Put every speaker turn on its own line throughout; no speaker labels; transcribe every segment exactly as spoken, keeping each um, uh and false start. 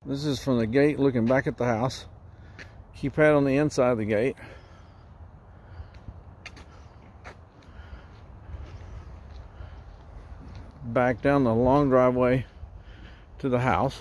This is from the gate looking back at the house. Keypad on the inside of the gate. Back down the long driveway to the house.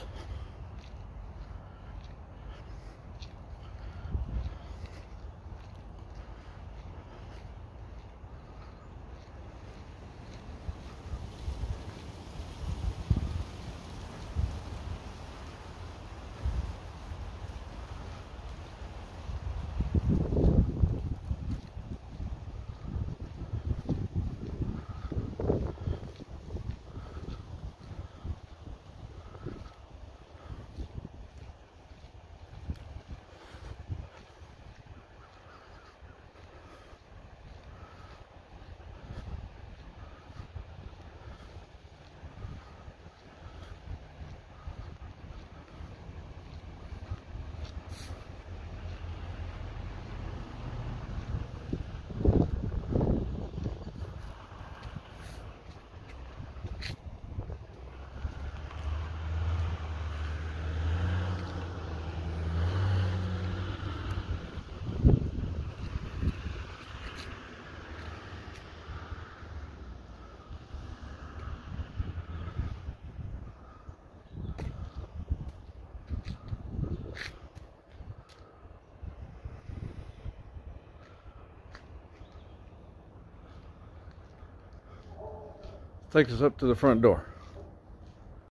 Takes us up to the front door.